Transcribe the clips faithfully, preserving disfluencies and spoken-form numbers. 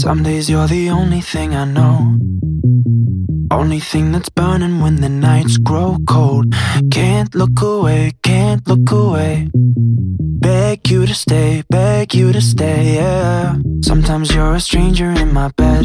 Some days you're the only thing I know, only thing that's burning when the nights grow cold. Can't look away, can't look away. Beg you to stay, beg you to stay, yeah. Sometimes you're a stranger in my bed.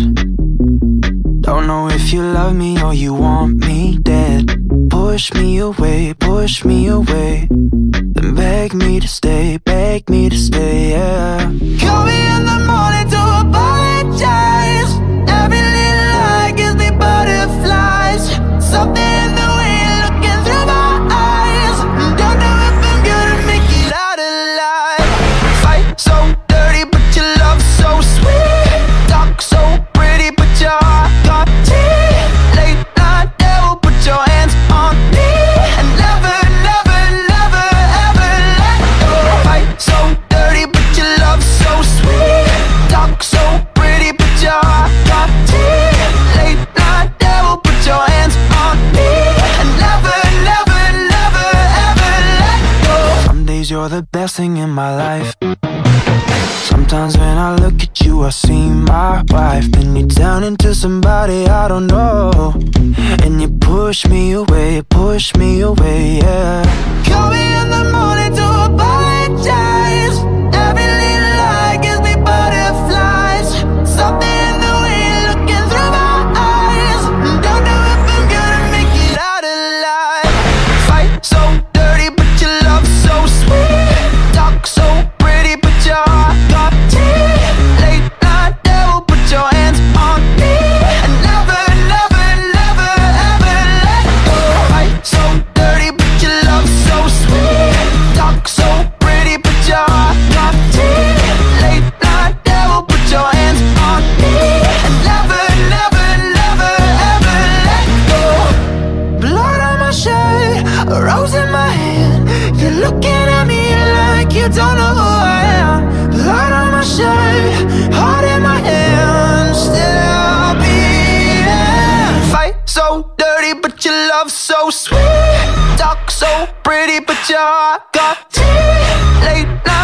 Don't know if you love me or you want me dead. Push me away, push me away, then beg me to stay, beg me to stay, yeah. Call me in the morning to apologize. Every little lie gives me butterflies. Something in the way you're looking through my eyes. Don't know if I'm gonna make it out alive. Fight so dirty but your love so sweet. Talk so pretty but your heart got teeth. Late night devil, put your hands on me and never, never, never, ever let go. Fight so dirty but your love so sweet. Talk so pretty but your heart got teeth. Late night devil, put your hands on me and never, never, never, ever let go. Some days you're the best thing in my life. Sometimes when I look at you, I see my wife. Then you turn into somebody I don't know, and you push me away, push me away, yeah. Call me in the morning to apologize. Every little lie gives me butterflies. Something in the way you're looking through my eyes. Don't know if I'm gonna make it out alive. Fight so dirty but your love so sweet. Talk so pretty but your heart got teeth. Late night devil, put your hands on me and never, never, never, ever let go. Fight so dirty but your love so sweet. Talk so pretty but your heart got teeth. Late night devil, put your hands on me and never, never, never, ever let go. Blood on my shirt, a rose in my hand. You're looking at me like you don't know who I am. Blood on my shirt, heart in my hand. Still beating. Fight so dirty but your love so sweet. Talk so pretty but your heart got teeth. Late night